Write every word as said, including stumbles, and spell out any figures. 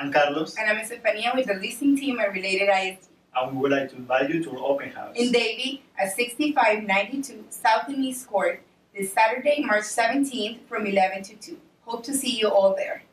I'm Carlos. And I'm Estefania with the leasing team at Related I S G. And we would like to invite you to our open house in Davie at sixty-five ninety-two South Anise Court this Saturday, March seventeenth from eleven to two. Hope to see you all there.